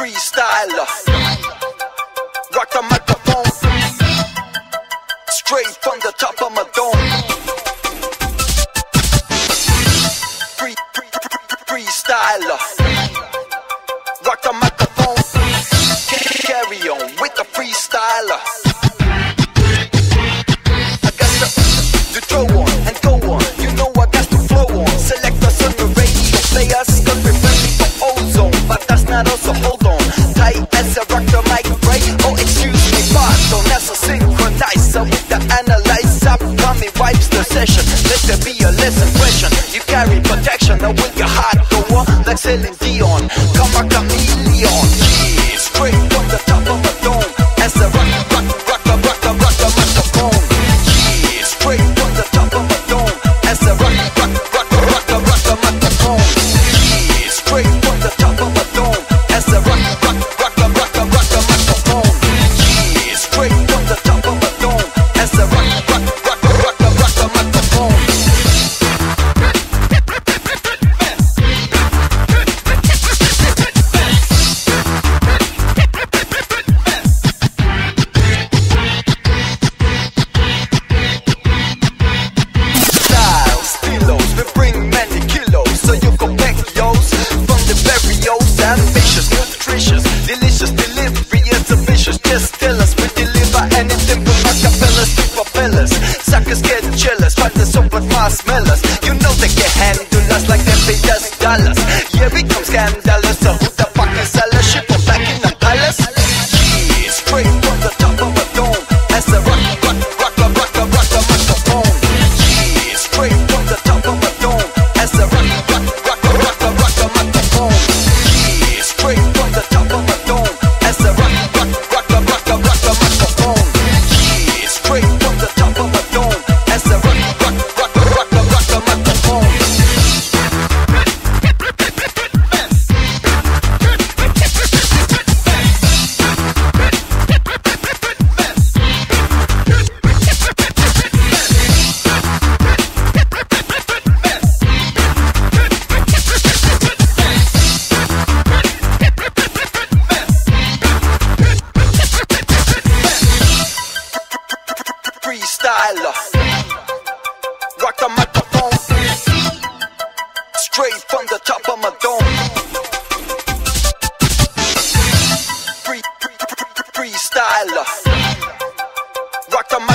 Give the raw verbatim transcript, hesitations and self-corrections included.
freestyler. Rock the microphone straight from the top of my dome. Free, free, free, freestyler. Rock the microphone. Carry on with the freestyler. I got to, to throw on and go on. You know I got to flow on. Select us on the radio players, cause we're ready for ozone. But that's not us, so hold on. Tight as I rock the mic, right? Oh, excuse me, pardon. That's a synchronizer with the analyzer. Tommy wipes the session. Let there be a lesson question. You carry protection, now will your heart go on? Like Celine Dion, come a chameleon. Yeah, straight from the top of my dome. As I rock, rock, rock, rock, rock, rock, rock the microphone. Yeah, straight from the top of my dome. As I rock, rock, rock, rock, rock, rock the microphone. Yeah, straight from the top of my dome. As I rock, rock, rock, rock, rock, rock the microphone. Yeah, straight from the top of my dome. As I rock, rock, rock, rock, rock, rock the microphone. Just tell us, we deliver anything from acapellas to propellers. Suckers get jealous, but the super fast smellers. You know they can handle us like they pay us dollars. Yeah, we come scandalous, so who the fuck is sellers? Ship from back in the palace. Yeah, straight from the top of my dome. As I rock, rock, rock, rock, rock, rock, rock the microphone. Yeah, straight from the top of my dome. As I rock, rock, rock, rock, rock, rock the microphone. Yeah, straight from the top of my dome. As I rock, rock, rock, rock, rock, rock the microphone. Yeah, straight from the top of my dome. As I rock, rock, rock, rock, rock, rock the microphone. Freestyler. Rock the microphone straight from the top of my dome. Free, free, free, freestyler. Rock the microphone.